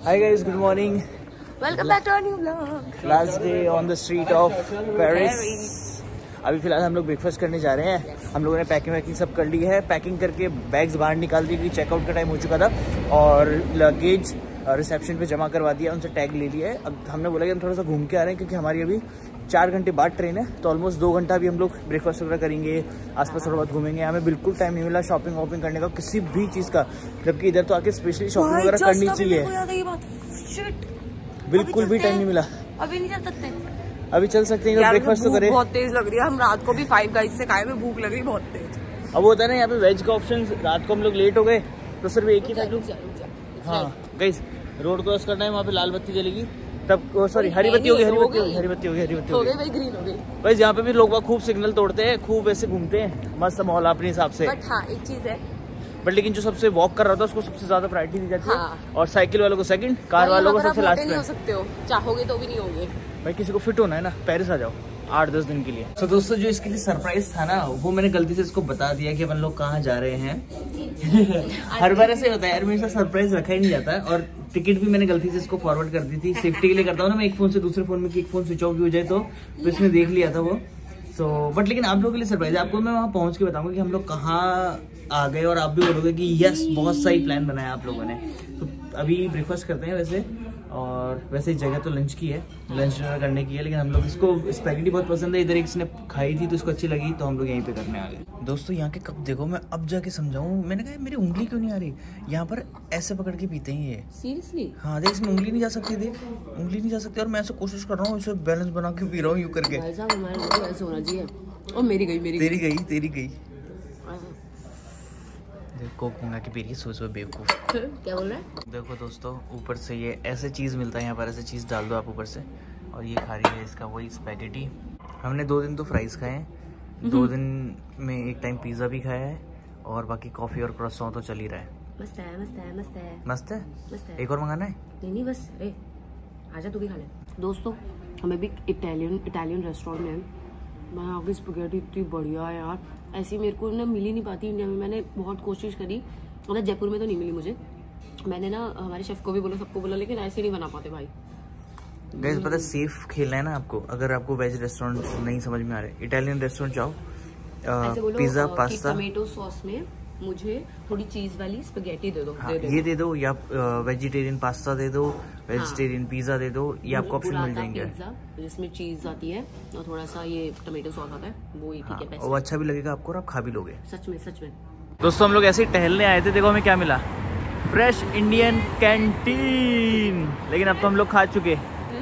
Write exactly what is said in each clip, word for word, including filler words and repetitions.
Hi guys, good morning. Welcome back to our new vlog. Last day on the street of Paris. अभी फिलहाल हम लोग breakfast करने जा रहे हैं। हम लोगों ने पैकिंग वैकिंग सब कर ली है। पैकिंग करके बैग्स बाहर निकाल दी क्योंकि चेकआउट का टाइम हो चुका था और लगेज रिसेप्शन पे जमा करवा दिया, उनसे टैग ले लिया है। अब हमने बोला कि हम थोड़ा सा घूम के आ रहे हैं क्योंकि हमारी अभी चार घंटे बाद ट्रेन है, तो ऑलमोस्ट दो घंटा भी हम लोग ब्रेकफास्ट वगैरह करेंगे, आसपास थोड़ा बहुत घूमेंगे। हमें बिल्कुल टाइम नहीं मिला शॉपिंग वॉपिंग करने का, किसी भी चीज़ का, जबकि इधर तो आके स्पेशली शॉपिंग वगैरह करनी चाहिए। बिल्कुल भी टाइम नहीं मिला। अभी नहीं चल सकते, अभी चल सकते हैं, ब्रेकफास्ट तो करें। बहुत तेज लग रही है, हम रात को भी फाइव गाइस से खाए में, भूख लग रही है बहुत तेज। अब होता है ना यहाँ पे वेज का ऑप्शन, रात को हम लोग लेट हो गए तो सिर्फ एक ही था। हाँ गाइस, रोड क्रॉस करना है, वहाँ पे लाल बत्ती जलेगी, तब सॉरी हरी बत्ती होगी, हरी बत्ती होगी, हरी बत्ती होगी, हरी बत्ती होगी, भाई ग्रीन हो गई। भाई यहाँ पे भी लोग खूब सिग्नल तोड़ते हैं, खूब ऐसे घूमते हैं, मस्त माहौल अपने हिसाब से। बट हाँ एक चीज है, बट लेकिन जो सबसे वॉक कर रहा था उसको सबसे ज्यादा प्रायोरिटी दी जाती है। हाँ। और साइकिल वालों को सेकंड, कार वालों को सबसे लास्ट में। हो सकते हो, चाहोगे तो भी नहीं होगे। भाई किसी को फिट होना है ना, पेरिस आ जाओ आठ दस दिन के लिए। तो दोस्तों जो इसके लिए सरप्राइज था ना, वो मैंने गलती से इसको बता दिया कि अपन लोग कहाँ जा रहे हैं। हर बार ऐसे होता है यार, मेरे साथ सरप्राइज रखा ही नहीं जाता है। और टिकट भी मैंने गलती से इसको फॉरवर्ड कर दी थी, सेफ्टी के लिए करता हूँ ना मैं, एक फोन से दूसरे फोन में, कि एक फोन स्विच ऑफ भी हो जाए तो, तो इसने देख लिया था वो। सो so, बट लेकिन आप लोगों के लिए सरप्राइज है, आपको मैं वहाँ पहुँच के बताऊंगा कि हम लोग कहाँ आ गए, और आप भी बोलोगे कि यस बहुत सही प्लान बनाया आप लोगों ने। तो अभी ब्रेकफास्ट करते हैं वैसे, और वैसे जगह तो लंच की है, लंच करने की है, लेकिन हम लोग इसको स्पैगेटी बहुत पसंद है, इधर एक इसने खाई थी तो इसको अच्छी लगी, तो हम लोग यहीं पे करने आ गए। दोस्तों यहाँ के कप देखो, मैं अब जाके समझाऊँ, मैंने कहा मेरी उंगली क्यों नहीं आ रही, यहाँ पर ऐसे पकड़ के पीते हैं ये। सीरियसली? हाँ देख, इसमें उंगली नहीं जा सकती, देख उंगली नहीं जा सकती, और मैं ऐसे कोशिश कर रहा हूँ इसे बैलेंस बना के पी रहा हूँ यूँ करके। भाई साहब हमारे ऐसे होना चाहिए। और मेरी गई, मेरी तेरी गई, तेरी गई। कोक मंगा के पी रही है सुबह सुबह, बेवकूफ। क्या बोल रहा है? देखो दोस्तों, ऊपर से ये ऐसे चीज़ मिलता है यहाँ पर, ऐसे चीज़ डाल दो आप ऊपर से, और ये खा रही है इसका वही स्पैगेटी। हमने दो दिन तो फ्राइज़ खाए हैं, दो दिन में एक टाइम पिज़्ज़ा भी खाया है, और बाकी कॉफ़ी और क्रॉसॉन तो चल ही रहा है। मस्त है, मस्त है, मस्त है, मस्त है, मस्त है। एक और मंगाना है? नहीं नहीं बस, अरे आजा तू भी खा ले। दोस्तों हमें भी इटालियन इटालियन रेस्टोरेंट में, मैं आगे स्पैगेटी इतनी बढ़िया है यार, ऐसी मेरे को ना मिल ही नहीं पाती इंडिया में। मैंने बहुत कोशिश करी, मतलब जयपुर में तो नहीं मिली मुझे, मैंने ना हमारे शेफ को भी बोला, सबको बोला, लेकिन ऐसे नहीं बना पाते भाई। गाइस पता है सेफ खेलना है ना आपको, अगर आपको वेज रेस्टोरेंट नहीं समझ में आ रहे, इटालियन रेस्टोरेंट जाओ, पिज़्ज़ा पास्ता, टोमेटो सॉस में मुझे थोड़ी चीज वाली स्पैगेटी दे दो। हाँ, दे दो। ये दे दो, या वेजिटेरियन पास्ता दे दो, वेजिटेरियन हाँ, पिज़्ज़ा दे दो, ये आपको ऑप्शन मिल जाएंगे। जिसमें चीज आती है और थोड़ा सा ये टोमेटो सॉस आता है, वो ही ठीक है। हाँ, वो अच्छा भी लगेगा आपको और आप खा भी लोगे। सच में, सच में। दोस्तों हम लोग ऐसे ही टहलने आए थे, देखो हमें क्या मिला, फ्रेश इंडियन कैंटीन, लेकिन अब तो हम लोग खा चुके।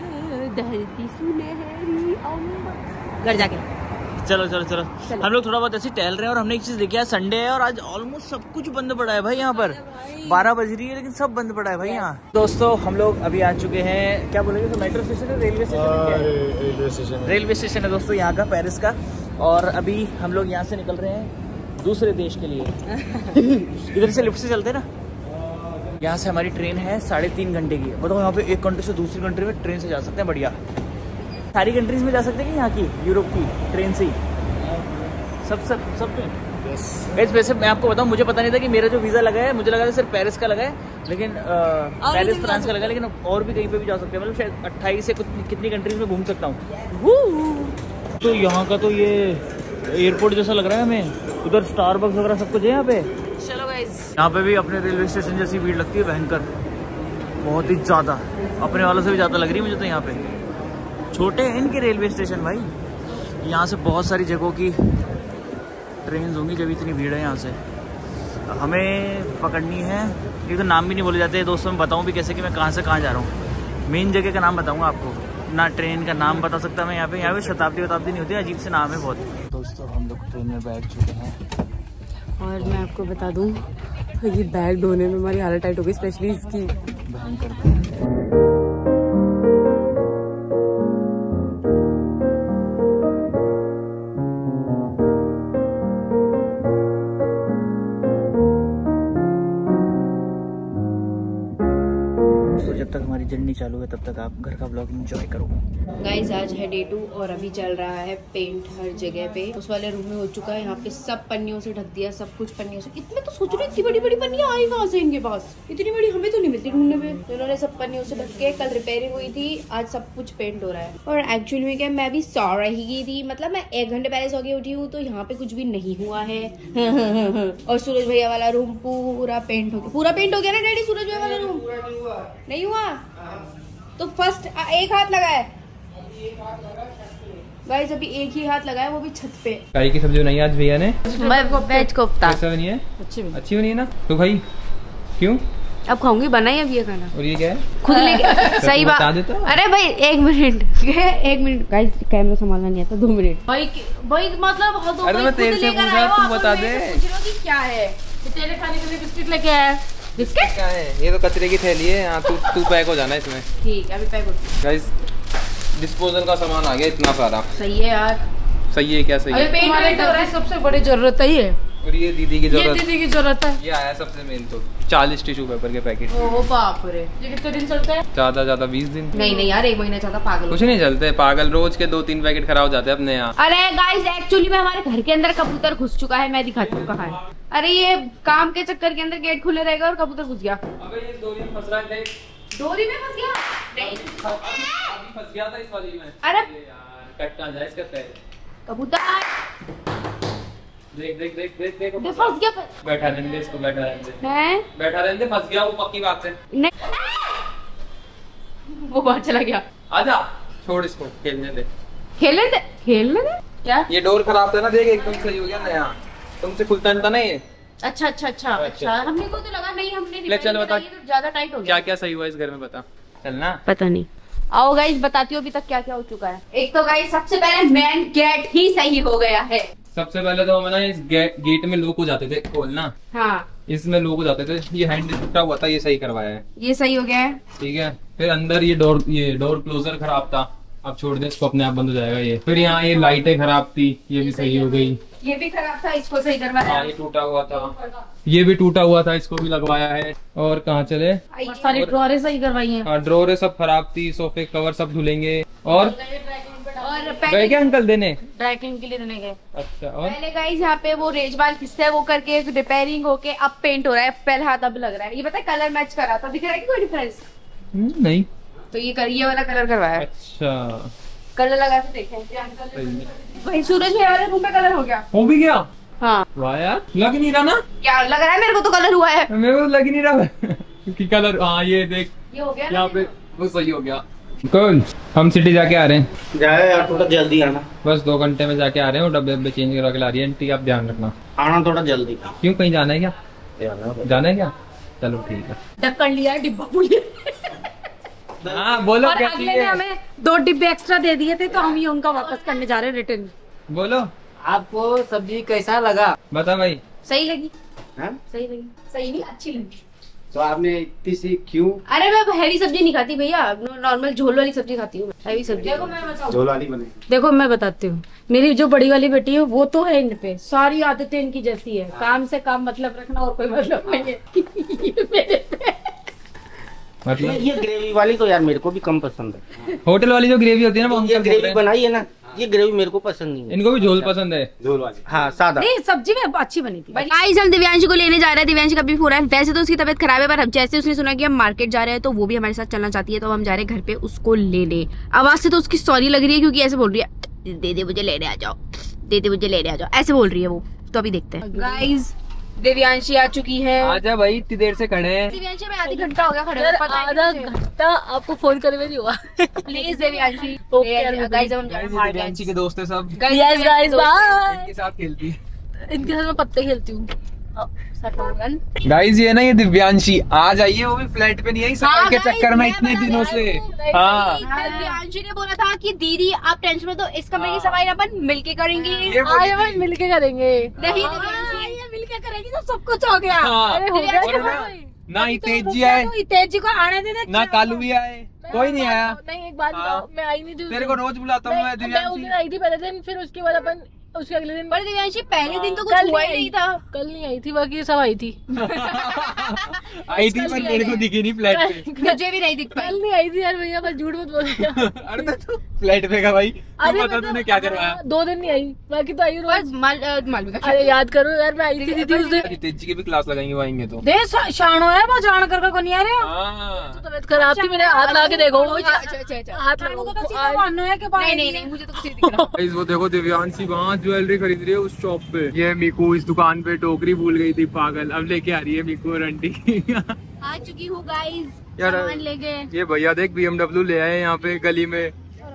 घर जाके चलो चलो चलो, चलो। हम लोग थोड़ा बहुत ऐसे टहल रहे हैं, और हमने एक चीज देखी है, संडे है और आज ऑलमोस्ट सब कुछ बंद पड़ा है भाई। यहाँ पर बारह बज रही है लेकिन सब बंद पड़ा है भाई यहाँ। दोस्तों हम लोग अभी आ चुके हैं, क्या बोलेंगे, तो मेट्रो स्टेशन है, रेलवे स्टेशन है, रेलवे स्टेशन रेलवे स्टेशन है दोस्तों यहाँ का, पेरिस का। और अभी हम लोग यहाँ से निकल रहे हैं दूसरे देश के लिए। इधर से लिफ्ट से चलते हैं ना, यहाँ से हमारी ट्रेन है साढ़े तीन घंटे की। बताओ यहाँ पे एक कंट्री से दूसरी कंट्री में ट्रेन से जा सकते हैं, बढ़िया। सारी कंट्रीज में जा सकते हैं कि यहाँ की यूरोप की ट्रेन से ही, सब सब सब yes. वैसे मैं आपको बताऊं, मुझे पता नहीं था कि मेरा जो वीज़ा लगा है, मुझे लगा था सिर्फ पेरिस का लगा है, लेकिन पेरिस फ्रांस का लगा, लेकिन और भी कहीं पे भी जा सकते हैं, मतलब शायद अट्ठाईस से कितनी कंट्रीज में घूम सकता हूँ। तो यहाँ का तो ये एयरपोर्ट जैसा लग रहा है हमें, उधर स्टारबक्स वगैरह सब कुछ है यहाँ पे। चलो गाइस, यहाँ पे भी अपने रेलवे स्टेशन जैसी भीड़ लगती है, भयंकर, बहुत ही ज़्यादा, अपने वालों से भी ज़्यादा लग रही है मुझे तो। यहाँ पे छोटे हैं इनके रेलवे स्टेशन भाई, यहाँ से बहुत सारी जगहों की ट्रेन होंगी जब इतनी भीड़ है। यहाँ से हमें पकड़नी है, ये तो नाम भी नहीं बोले जाते दोस्तों, मैं बताऊँ भी कैसे कि मैं कहाँ से कहाँ जा रहा हूँ। मेन जगह का नाम बताऊँगा आपको, ना ट्रेन का नाम बता सकता मैं यहाँ पे। यहाँ पे शताब्दी वताब्दी नहीं होती, अजीब से नाम है बहुत। दोस्तों हम लोग ट्रेन में बैठ चुके हैं, और मैं आपको बता दूँ ये बैग ढोने में हमारी हालत टाइट हो गई, स्पेशली इसकी। भयंकर दोस्तों जब तक हमारी जर्नी चालू है तब तक आप घर का ब्लॉग एंजॉय करो। गाइस आज है डे टू और अभी चल रहा है पेंट हर जगह पे। उस वाले रूम में हो चुका है, यहाँ पे सब पन्नियों से ढक दिया, सब कुछ पन्नियों से। इतने तो सोच रही इतनी बड़ी बड़ी पन्नियां आई कहाँ से इनके पास, इतनी बड़ी हमें तो नहीं मिलती ढूंढने में। तो इन्होंने सब पन्नियों से ढक के, कल रिपेयरिंग हुई थी, आज सब कुछ पेंट हो रहा है। और एक्चुअली में क्या मैं भी सो रही थी, मतलब मैं एक घंटे पहले सो के उठी हूँ, तो यहाँ पे कुछ भी नहीं हुआ है। और सूरज भैया वाला रूम पूरा पेंट हो गया, पूरा पेंट हो गया ना डैडी? सूरज भैया वाला रूम नहीं हुआ तो फर्स्ट एक हाथ लगा है गाइस, अभी एक ही हाथ लगा है, वो भी छत पे। कढ़ी की सब्जी बनाई आज भैया ने, वेज कोफ्ता। कैसा बनी है? अच्छी बनी। अच्छी बनी है ना? तो भाई क्यों अब खाऊंगी, बनाई अब ये खाना। और ये क्या है? खुद लेके सही बात। अरे भाई एक मिनट एक मिनट गाइस, कैमरा संभालना नहीं आता, दो मिनट भाई भाई मतलब हो दो। अरे मैं तेरे से पूछा, तू बता दे क्या है। तेरे खाने के लिए बिस्किट लेके आया। बिस्किट क्या है? ये तो कचरे की थैली है। यहाँ तू तू पैक हो जाना इसमें। ठीक है अभी पैक होती है। गाइस डिस्पोजल का सामान आ गया इतना सारा। सही है यार, सही है। क्या सही है? पेंट हो रहा है, सबसे बड़ी जरूरत है ये। और ये दीदी की जरूरत, ये दीदी की जरूरत है। ये आया सबसे मेन तो चालीस टिश्यू पेपर के पैकेट। ओह बाप रे, ये कितने दिन चलते हैं? ज्यादा ज्यादा बीस दिन। नहीं नहीं यार, एक महीना चलता। पागल कुछ नहीं चलते पागल, रोज के दो तीन पैकेट खराब हो जाते हैं अपने यहाँ। अरे गाइस एक्चुअली में हमारे घर के अंदर कबूतर घुस चुका है, मैं दिखाती हूँ कहाँ है। अरे ये काम के चक्कर के अंदर गेट खुले रहेगा और कबूतर घुस गया। अबे ये डोरी में फंस रहा है। डोरी में फंस गया? नहीं अभी फंस गया था इस वाली में। अरे यार कट ना जाए इसका पैर। कबूतर देख देख देख देख देख फंस गया। बैठा रहने दे इसको, बैठा रहने दे। हैं? बैठा रहने दे, फंस गया वो पक्की बात है। नहीं वो बाहर चला गया। आजा छोड़ इसको, खेलने दे। खेलने दे खेलने दे क्या? ये डोर खराब था ना, देख एकदम सही हो गया नया। तुमसे खुलता नहीं था ना ये। अच्छा अच्छा अच्छा अच्छा, हमने को तो लगा नहीं, हमने ले चल बता तो ज्यादा टाइट हो गया। क्या क्या सही हुआ इस घर में बता, चलना। पता नहीं, आओ गाइस बताती हूँ अभी तक क्या क्या हो चुका है। एक तो गाइस सबसे पहले मेन गेट ही सही हो गया है। सबसे पहले तो हमें ना इस गे, गेट में लोग हो जाते थे खोलना। हाँ इसमें लोग हो जाते थे, ये हैंडल टूटा हुआ था, ये सही करवाया है। ये सही हो गया है। ठीक है, फिर अंदर ये डोर ये डोर क्लोजर खराब था, अब छोड़ दे इसको, अपने आप बंद हो जाएगा ये। फिर यहाँ ये लाइटें खराब थी, ये भी सही हो गई। ये भी खराब था, इसको सही करवाया। हाँ ये टूटा हुआ था, ये भी टूटा हुआ था, इसको भी लगवाया है। और कहाँ चले, सारी ड्रॉरें सही करवाई हैं। हाँ ड्रॉरें सब खराब थी, सोफे कवर सब धुलेंगे। और और गए क्या अंकल देने? ड्राई क्लीन के लिए देने गए। अच्छा। और पहले गाइस यहाँ पे वो रेजबाल किस्सा है, वो करके रिपेयरिंग होके अब पेंट हो रहा है। पहले हाथ अब लग रहा है, ये पता है कलर मैच करा था, दिख रहा है कि कोई डिफरेंस नहीं? तो ये कर, ये वाला कलर करवाया है। अच्छा कलर लगा के देखें भाई। सूरज भैया वाले रूम पे कलर हो गया। हो भी गया? हाँ वाह यार, लग नहीं रहा ना? क्या लग रहा है? मेरे को तो कलर हुआ है। मेरे को लग नहीं रहा क्योंकि कलर, हाँ ये देख ये हो गया यहाँ पे वो सही हो गया। कल हम सिटी जाके आ रहे हैं। जाए यार, थोड़ा जल्दी आना। बस दो घंटे में जाके आ रहे हैं, और डब्बे डब्बे चेंज करा के ला रही है आंटी, आप ध्यान रखना। आना थोड़ा जल्दी। क्यों, कहीं जाना है क्या? जाना है क्या? चलो ठीक है। ढक्कन लिया, डिब्बा बोलिए। हाँ बोलो और क्या अगले ने चाहिए? हमें दो डिब्बे एक्स्ट्रा दे दिए थे, तो हम ये उनका वापस करने जा रहे हैं रिटर्न। बोलो आपको सब्जी कैसा लगा? बता भाई। सही लगी? हाँ? सही लगी? सही नहीं, अच्छी लगी। तो आपने इतनी सी क्यों? अरे मैं हैवी सब्जी नहीं खाती भैया, नॉर्मल झोल वाली सब्जी खाती हूँ। हैवी सब्जी देखो मैं बताऊँ, झोल वाली बने। देखो मैं बताती हूँ, मेरी जो बड़ी वाली बेटी है वो तो है इन पे, सारी आदतें इनकी जैसी है। काम से काम मतलब रखना और कोई मतलब नहीं है। ये मेरे पे मतलब ये ग्रेवी वाली तो यार मेरे को भी कम पसंद है। होटल वाली जो ग्रेवी होती है ना, वो ये अंकल बोल ग्रेवी रहे हैं। बनाई है ना, ये ग्रेवी मेरे को पसंद नहीं है। इनको भी झोल पसंद है। झोल वाली हाँ, सादा। नहीं सब्जी में अच्छी बनी थी। गाइस हम दिव्यांशी को लेने जा रहे हैं, दिव्यांशी का भी हो रहा है। वैसे तो उसकी तबीयत खराब है, पर हम जैसे उसने सुना कि हम मार्केट जा रहे हैं, तो वो भी हमारे साथ चलना चाहती है, तो हम जा रहे हैं घर पे उसको लेने। आवाज से तो उसकी सॉरी लग रही है, क्योंकि ऐसे बोल रही है, दे दे मुझे लेने आ जाओ, दे दे मुझे लेने आ जाओ, ऐसे बोल रही है वो। तो अभी देखते हैं। गाइस दिव्यांशी आ चुकी है। आजा भाई, इतनी देर से खड़े हैं। दिव्यांशी में आधी घंटा हो गया खड़े हुए, आधा घंटा आपको फोन करे में नहीं हुआ। प्लीज दिव्यांशी। Okay, गाइस हम जा रहे हैं मार्केट। दिव्यांशी के दोस्त है सब, यस गाइस बाय। इनके साथ खेलती है। इनके साथ मैं पत्ते खेलती हूँ। गाइस ये ना, ये दिव्यांशी आ जाइए, वो भी फ्लैट पे नहीं आई सफाई के चक्कर में इतने दिनों से। हाँ दिव्यांशी ने बोला था कि दीदी आप टेंशन मत लो, इस कमरे की सफाई अपन मिलके करेंगे। ये बोली आज हम मिलके करेंगे। नहीं दिव्यांशी ये मिलके करेंगे तो सब कुछ हो गया। हाँ। अरे हो गया और क्या? ना, ना ही तेज जी आए, तेज जी को आने देना, ना कालू भी आए, कोई नहीं आया। नहीं एक बात हाँ। बताओ, मैं आई नहीं थी। तेरे को रोज बुलाता हूँ मैं मैं उस दिन दिव्यांशी। आई थी पहले दिन, फिर उसके बाद अपन उसके अगले दिन पर दिव्यांशी पहले दिन तो कुछ कल हुआ ही नहीं नहीं था। कल नहीं आई थी, बाकी सब आई थी। आई थी पर मेरे को दिखी नहीं फ्लैट पे। मुझे भी नहीं दिख पाई। कल नहीं आई थी यार भैया, बस झूठ मत बोलिए। अरे तो फ्लैट पे का भाई, तू अरे बता मतलब, तूने क्या करवाया? दो दिन नहीं आई, बाकी तो आई रोज। मालूम अरे याद करो यार, मैं आई थी ट्यूसडे। रितेश जी की भी क्लास लगाएंगे वो आएंगे तो। दे शानो है वो, जान कर को नहीं आ रहे। हाँ तबीयत खराब थी, मैंने हाथ ला के देखो। अच्छा अच्छा अच्छा। हाथ लागो तो सीधा मानना है कि नहीं नहीं नहीं, मुझे तो कुछ नहीं दिख रहा। गाइस वो देखो दिव्यांशी वहाँ ज्वेलरी खरीद रही है उस शॉप पे। ये मीकू इस दुकान पे टोकरी भूल गई थी पागल, अब लेके आ रही है मीकू और आंटी। आ चुकी हूँ गाइस यार, सामान लेके। ये भैया देख बी एम डब्ल्यू ले आए यहाँ पे गली में।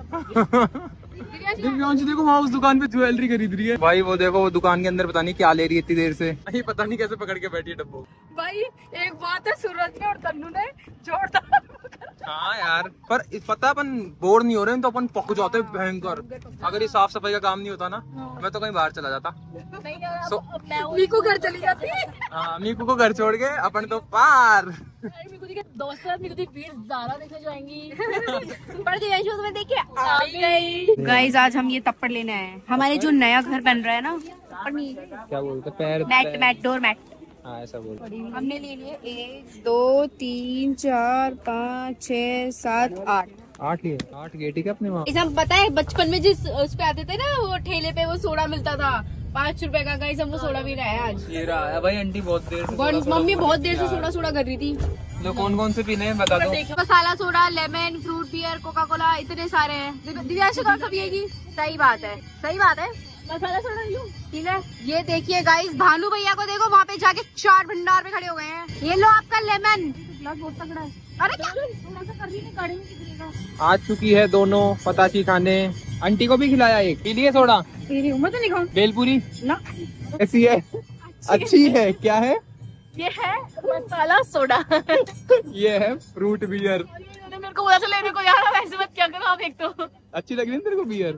दिव्यांशी देखो वहाँ उस दुकान पे ज्वेलरी खरीद रही है। भाई वो देखो वो दुकान के अंदर पता नहीं क्या ले रही है इतनी देर से, नहीं पता नहीं कैसे पकड़ के बैठी है डब्बो। भाई एक बात है, सूरज ने और तन्नू ने जोरदार। हाँ यार, पर इस पता है अपन बोर नहीं हो रहे हैं तो अपन पक जाते हैं भयंकर। अगर ये साफ सफाई का काम नहीं होता ना, मैं तो कहीं बाहर चला जाता। so, मीकू घर चली जाती है। हाँ मीकू को घर छोड़ के अपन तो पार। मीकू जी के दोस्त साथ मीकू जी वीर ज़ारा देखने जाएंगी। पर दिव्यांशी तुम्हें देखिए आ गई। गाइस आज हम ये तप्पड़ लेने आए हैं, हमारे जो नया घर बन रहा है ना। क्या बोलते पैर मैट मैट डोर मैट। हाँ ऐसा बोल। हमने ले लिए एक दो तीन चार पाँच छः सात आठ आठ लिए आठ गेट ही क्या अपने वहाँ। इसे हम पता है बचपन में जिस उस पे आते थे ना, वो ठेले पे वो सोडा मिलता था पाँच रुपए का। गाइस हम वो सोडा भी रहा है आज। ये रहा है भाई, आंटी बहुत देर से बहुत- मम्मी बहुत देर से सोडा सोडा कर रही थी। तो कौन कौन से पीने हैं बता दो। Masala soda, lemon, fruit beer, coca cola, इतने सारे हैं। दिव्य- दिव्यांशी कौन सा पिएगी? सही बात है, सही बात है। मसाला सोडा लूं? ठीक है। ये देखिए गाइस, भानु भैया को देखो वहाँ पे जाके चार भंडार में खड़े हो गए हैं। ये लो आपका लेमन। बहुत तगड़ा है। अरे क्या थोड़ा सा कर रही है, गाड़ी में कितने आ चुकी है दोनों पताची खाने। आंटी को भी खिलाया एक, पी लिए सोडा तेरी उम्र तो नहीं खाऊं बेलपुरी ना। ऐसी है, अच्छी है। क्या है ये है मसाला सोडा। ये है फ्रूट बियर। इन्होंने मेरे को बोला था लेने को, यार वैसे मत क्या करो आप, एक तो अच्छी लग रही है तेरे को बियर?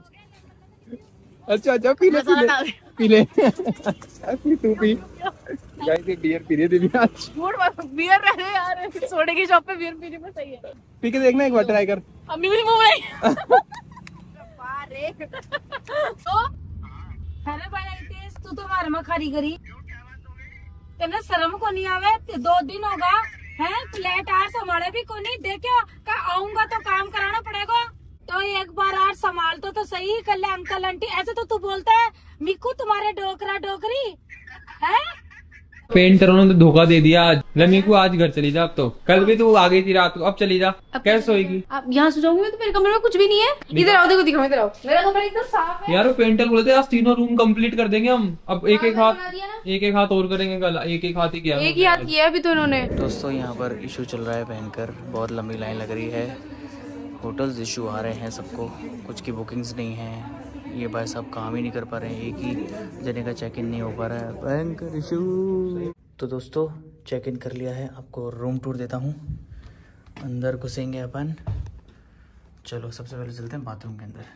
अच्छा अच्छा पी ले पी मसाला ले डाल। पी ले। पी तू पी। गाइस ये बियर पी रही है दिव्या। झूठ मत, बियर रहे यार, सोडे की शॉप पे बियर पीने में सही है। पी के देखना एक बार, ट्राई कर। अम्मी भी मुंह में। तो अरे भाई रितेश, तू तो मार में खरी करी तेने शर्म को नहीं आवे। दो दिन होगा है, फ्लैट आर संभाले भी को नहीं। देखो का आऊंगा तो काम कराना पड़ेगा, तो एक बार आर संभाल तो तो सही। कल अंकल आंटी ऐसे तो तू बोलता है मिकू तुम्हारे डोकरा डोकरी है। पेंटरों ने तो धोखा दे दिया आज। रमी को आज घर चली जा, अब तो कल भी तो आ गई थी रात को, अब चली जा। कैसे सोएगी? आप यहाँ सो जाऊंगी तो मेरे कमरे में कुछ भी नहीं है। इधर आओ, देखो दिखाओ, इधर आओ। मेरा कमरा एकदम साफ है। यार वो पेंटर बोले थे आज तीनों रूम कंप्लीट कर देंगे हम। अब एक एक बना हाथ दिया ना? एक एक हाथ और करेंगे कल। एक एक हाथ ही किया एक ही हाथ किया अभी तो इन्होंने। दोस्तों यहाँ पर इशू चल रहा है भयंकर, बहुत लंबी लाइन लग रही है। होटल्स इशू आ रहे हैं सबको, कुछ की बुकिंग्स नहीं है। ये भाई साहब काम ही नहीं कर पा रहे हैं, एक ही जने का चेक इन नहीं हो पा रहा है, भयंकर इशू। तो दोस्तों चेक इन कर लिया है, आपको रूम टूर देता हूँ। अंदर घुसेंगे अपन। चलो सबसे पहले चलते हैं बाथरूम के अंदर।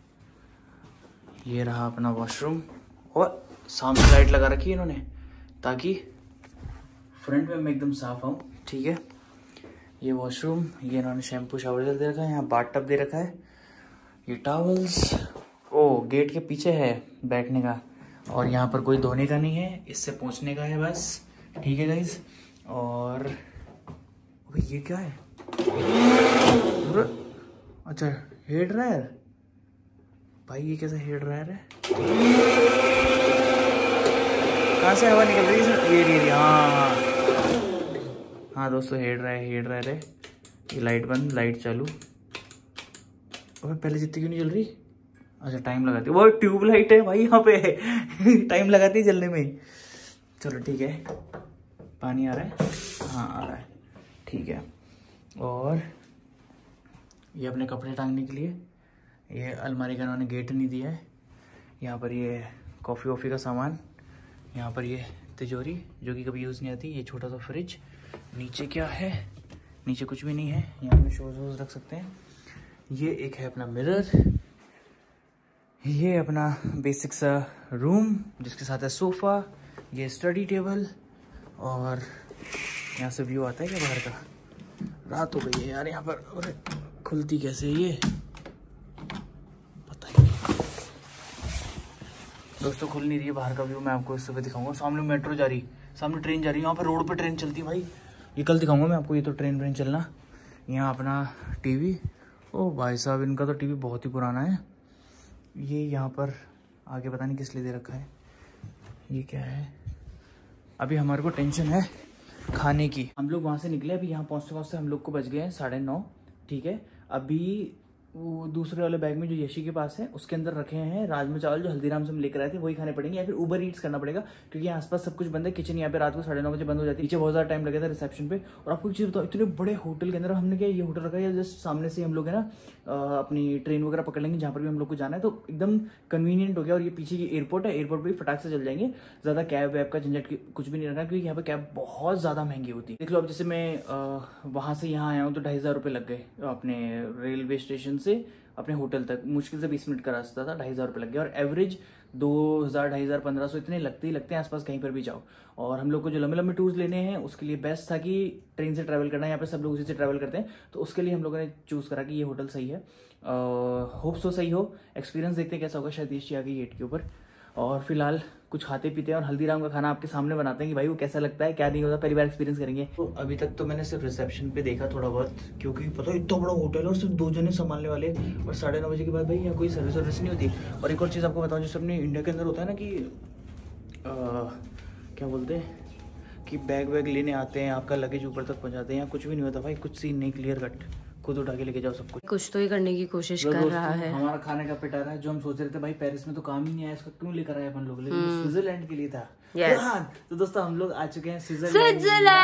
ये रहा अपना वॉशरूम, और सामने लाइट लगा रखी है इन्होंने ताकि फ्रंट में मैं एकदम साफ आऊँ। ठीक है, ये वॉशरूम, ये इन्होंने शैम्पू शावर जेल दे रखा है, यहाँ बाथ टब दे रखा है, ये टॉवल्स। ओ गेट के पीछे है बैठने का, और यहाँ पर कोई धोने का नहीं है, इससे पोंछने का है बस। ठीक है गाइज। और भाई ये क्या है? अच्छा हेड ड्रायर। भाई ये कैसा हेड ड्रायर है? कहाँ से हवा निकल रही है? ये ये हाँ हाँ दोस्तों हेड ड्रायर हेड ड्रायर है। ये लाइट बंद, लाइट चालू। अबे पहले जितनी क्यों नहीं जल रही? अच्छा टाइम लगाती है, वो ट्यूब लाइट है भाई यहाँ पे। टाइम लगाती है जलने में। चलो ठीक है, पानी आ रहा है, हाँ आ रहा है, ठीक है। और ये अपने कपड़े टांगने के लिए ये अलमारी का इन्होंने गेट नहीं दिया है। यहाँ पर ये कॉफ़ी वॉफ़ी का सामान, यहाँ पर ये तिजोरी जो कि कभी यूज़ नहीं आती, ये छोटा सा फ्रिज। नीचे क्या है? नीचे कुछ भी नहीं है, यहाँ पे शूज़ वूज़ रख सकते हैं। ये एक है अपना मिरर, ये अपना बेसिक सा रूम जिसके साथ है सोफ़ा, ये स्टडी टेबल, और यहाँ से व्यू आता है क्या बाहर का? रात हो गई है यार यहाँ पर, अरे खुलती कैसे ये पता ही नहीं। दोस्तों खुल नहीं रही है बाहर का व्यू, मैं आपको इस सुबह दिखाऊंगा। सामने मेट्रो जा रही, सामने ट्रेन जा रही है, यहाँ पर रोड पे ट्रेन चलती है भाई। ये कल दिखाऊंगा मैं आपको, ये तो ट्रेन व्रेन चलना। यहाँ अपना टीवी, ओ भाई साहब इनका तो टीवी बहुत ही पुराना है। ये यहाँ पर आगे पता नहीं किस लिए दे रखा है, ये क्या है। अभी हमारे को टेंशन है खाने की। हम लोग वहाँ से निकले, अभी यहाँ पहुँचते पहुँचते हम लोग को बज गए हैं साढ़े नौ, ठीक है। अभी वो दूसरे वाले बैग में जो यशी के पास है उसके अंदर रखे हैं राजमा चावल जो हल्दीराम से हम लेकर आए थे, वही खाने पड़ेंगे या फिर उबर ईट्स करना पड़ेगा क्योंकि आसपास सब कुछ बंद है। किचन यहाँ पे रात को साढ़े नौ बजे बंद हो जाती है, नीचे बहुत ज़्यादा टाइम लगा था रिसेप्शन पे। और आपको एक चीज़ बताओ, इतने बड़े होटल के अंदर हमने क्या ये होटल रखा है, जस्ट सामने से हम लोग है ना अपनी ट्रेन वगैरह पकड़ लेंगे जहाँ पर भी हम लोग को जाना है, तो एकदम कन्वीनियंट हो गया। और ये पीछे की एयरपोर्ट है, एयरपोर्ट पर भी फटाक से चल जाएंगे, ज़्यादा कैब वैब का झंझट कुछ भी नहीं रहना क्योंकि यहाँ पर कैब बहुत ज़्यादा महंगी होती है। देख लो अब जैसे मैं वहाँ से यहाँ आया हूँ तो ढाई हज़ार रुपये लग गए अपने रेलवे स्टेशन से अपने होटल तक, मुश्किल से बीस मिनट का रास्ता था, ढाई हज़ार रुपये लग गया। और एवरेज दो हज़ार ढाई हज़ार पंद्रह सौ इतने लगते ही लगते हैं आसपास कहीं पर भी जाओ। और हम लोग को जो लंबे लंबे टूर्स लेने हैं उसके लिए बेस्ट था कि ट्रेन से ट्रैवल करना है, यहाँ पे सब लोग उसी से ट्रैवल करते हैं, तो उसके लिए हम लोगों ने चूज़ करा कि ये होटल सही है। होप सो सही हो, एक्सपीरियंस देखते हैं कैसा होगा। शायद आ गई गेट के ऊपर। और फिलहाल कुछ खाते पीते हैं और हल्दीराम का खाना आपके सामने बनाते हैं कि भाई वो कैसा लगता है क्या नहीं होता, पहली बार एक्सपीरियंस करेंगे। तो अभी तक तो मैंने सिर्फ रिसेप्शन पे देखा थोड़ा बहुत, क्योंकि पता है इतना बड़ा होटल है और सिर्फ दो जने संभालने वाले, और साढ़े नौ बजे के बाद भाई यहाँ कोई सर्विस वर्विस नहीं होती। और एक और चीज़ आपको बताऊँ, जैसे अपने इंडिया के अंदर होता है ना कि आ, क्या बोलते हैं कि बैग वैग लेने आते हैं, आपका लगेज ऊपर तक पहुँचाते हैं, यहाँ कुछ भी नहीं होता भाई, कुछ सीन नहीं, क्लियर कट, खुद उठा के लेके जाओ सब कुछ। कुछ तो ही करने की कोशिश कर रहा है। हमारा खाने का पिटारा है जो हम सोच रहे थे भाई पेरिस में तो काम ही नहीं आया, इसका क्यों लेकर आए अपन लोग, लेकिन स्विट्जरलैंड के लिए था। yes. तो दोस्तों हम लोग आ चुके हैं स्विट्जरलैंड।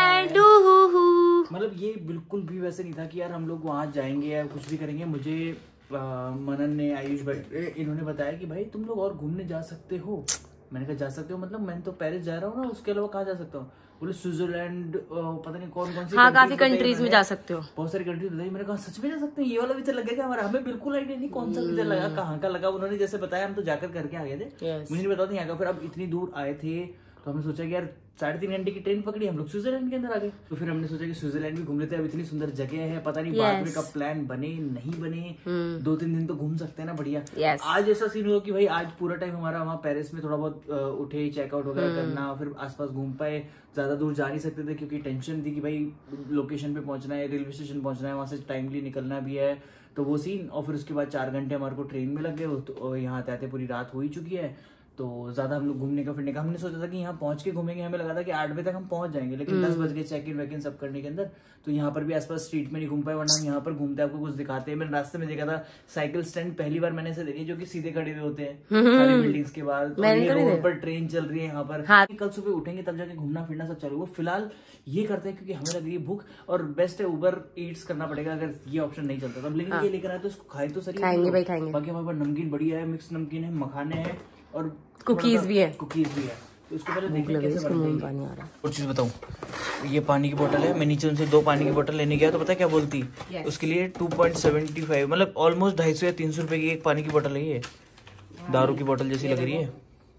मतलब ये बिल्कुल भी वैसे नहीं था कि यार हम लोग वहाँ जाएंगे या कुछ भी करेंगे। मुझे आ, मनन ने, आयुष भाई, इन्होंने बताया कि भाई तुम लोग और घूमने जा सकते हो। मैंने कहा जा सकते हो मतलब मैं तो पेरिस जा रहा हूँ ना, उसके अलावा कहाँ जा सकता हूँ। बोले स्विट्जरलैंड, पता नहीं कौन कौन सी, हाँ काफी कंट्रीज में जा सकते हो, बहुत सारी कंट्रीज बताई। मैंने कहा सच में जा सकते हैं, ये वाला विचार लग गया हमारा, हमें बिल्कुल आइडिया नहीं कौन सा विचार लगा, कहाँ का लगा। उन्होंने जैसे बताया हम तो जाकर करके आ गए थे, मुझे नहीं पता था यहाँ का। फिर अब इतनी दूर आए थे तो हमने सोचा कि यार साढ़े तीन घंटे की ट्रेन पकड़ी, हम लोग स्विट्जरलैंड के अंदर आ गए। तो फिर हमने सोचा कि स्विट्जरलैंड भी घूम लेते हैं, अब इतनी सुंदर जगह है, पता नहीं बाद में कब प्लान बने नहीं बने, दो तीन दिन तो घूम सकते हैं ना, बढ़िया। आज ऐसा सीन हुआ कि भाई आज पूरा टाइम हमारा वहाँ पेरिस में थोड़ा बहुत उठे, चेकआउट वगैरह करना, फिर आसपास घूम पाए। ज्यादा दूर जा नहीं सकते थे क्योंकि टेंशन थी कि भाई लोकेशन पे पहुंचना है, रेलवे स्टेशन पहुंचना है, वहां से टाइमली निकलना भी है, तो वो सीन। और फिर उसके बाद चार घंटे हमारे को ट्रेन में लग गए, तो यहाँ आते आते पूरी रात हो ही चुकी है, तो ज्यादा हम लोग घूमने का फिरने का हमने सोचा था कि यहाँ पहुंच के घूमेंगे, हमें लगा था कि आठ बजे तक हम पहुंच जाएंगे, लेकिन दस बज गए चेक इन वेक इन सब करने के अंदर, तो यहाँ पर भी आसपास स्ट्रीट में नहीं घूम पाए, वरना हम यहाँ पर घूमते आपको कुछ दिखाते हैं। मैंने रास्ते में देखा था साइकिल स्टैंड, पहली बार मैंने ऐसे देखे जो कि सीधे खड़े हुए होते हैं सारी बिल्डिंग्स के बाद, रोड पर ट्रेन चल रही है यहाँ पर। हाँ। कल सुबह उठेंगे तब जाके घूमना फिरना सब चालू होगा। फिलहाल ये करते हैं क्योंकि हमें लग रही है भूख, और बेस्ट है उबर ईट्स करना पड़ेगा अगर ये ऑप्शन नहीं चलता तब, लेकिन ये लेकर आए तो इसको खाए तो सही, खाएंगे भाई खाएंगे। बाकी हमारे पास नमकीन बढ़िया है, मिक्स नमकीन है, मखाने हैं और कुकीज भी है, कुकीज भी है। तो इसको पहले देखते हैं कैसे बनता है। और चीज बताऊं, ये पानी की बोतल है, मैं नीचे उनसे दो पानी की बोतल लेने गया तो पता क्या बोलती, yes. उसके लिए टू पॉइंट सेवेंटी फाइव, मतलब ऑलमोस्ट ढाई सौ या तीन सौ रुपए की एक पानी की बोतल है। ये दारू की बोतल जैसी लग रही है।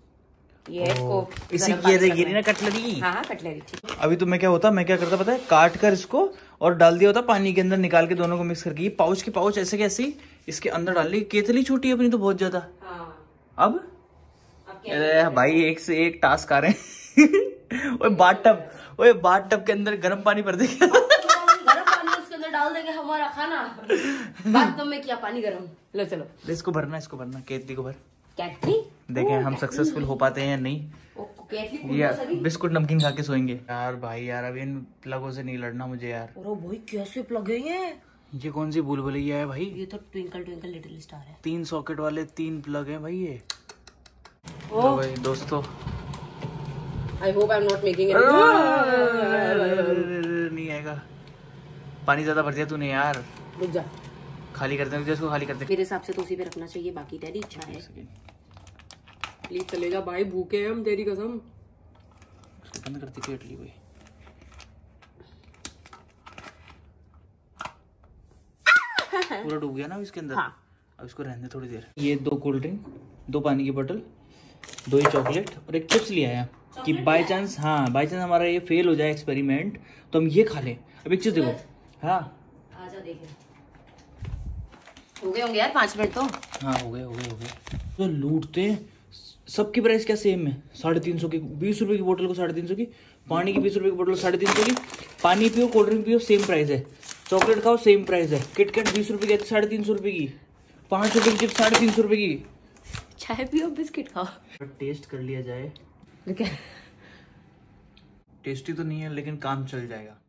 ये इसको इसी की गिरी ना कटलरी। हाँ कटलरी ठीक। अभी तो मैं क्या होता मैं क्या करता पता है, काट कर इसको और डाल दिया होता पानी के अंदर, निकाल के दोनों को मिक्स करके। ये पाउच के पाउच ऐसे कैसे इसके अंदर डाल ली। केतली छोटी है अपनी तो बहुत ज्यादा। अब अरे भाई एक से एक टास्क आ रहे हैं। ओए बाथ टब, ओए बाथ टब के अंदर गर्म पानी भर देंगे, गर्म पानी उसके अंदर डाल देंगे हमारा खाना, बाथ टब में क्या पानी गर्म। लो चलो इसको भरना, इसको भरना, केतली को भर। केतली देखें हम सक्सेसफुल हो पाते हैं या नहीं। या बिस्कुट नमकीन खा के सोएंगे। यार भाई यार अब इन प्लगों से नहीं लड़ना मुझे यार। अरे भाई कैसे प्लग है ये? ये कौन सी भूल भुलैया है भाई? ये तो ट्विंकल ट्विंकल लिटिल स्टार है। तीन सॉकेट वाले तीन प्लग हैं भाई ये। ओ भाई दोस्तों, I hope I am not making it. नहीं आएगा, पानी ज्यादा भर दिया तूने यार। रुक जा, खाली करते हैं इसको, खाली करते हैं। मेरे हिसाब से तो उसी पे रखना चाहिए, बाकी तेरी इच्छा है। प्लीज चले जा भाई, भूखे हम तेरी कसम। बंद करती केटली कोई। पूरा डूब गया ना इसके अंदर। हाँ। अब इसको रहने दे थोड़ी देर। ये दो कोल्ड ड्रिंक, दो पानी की बोतल, दो ही चॉकलेट और एक चिप्स ले आया कि बाय चांस, हाँ बाय चांस हमारा ये फेल हो जाए एक्सपेरिमेंट तो हम ये खा लें। अब एक चीज देखो, हाँ आजा देखें, हो गए होंगे यार पाँच मिनट तो। हाँ हो गए हो गए हो गए। तो लूटते सबकी प्राइस क्या सेम है? साढ़े तीन सौ की, बीस रुपए की बोतल को साढ़े तीन सौ की, पानी की बीस रुपए की बोतल साढ़े तीन सौ की, पानी पियो कोल्ड ड्रिंक पियो सेम प्राइस है, चॉकलेट खाओ सेम प्राइस है, किटकैट बीस रुपए की साढ़े तीन सौ रुपए की, पाँच रुपए की चिप्स साढ़े तीन सौ रुपए की, चाय पियो बिस्किट खाओ। टेस्ट कर लिया जाए, टेस्टी तो नहीं है लेकिन काम चल जाएगा।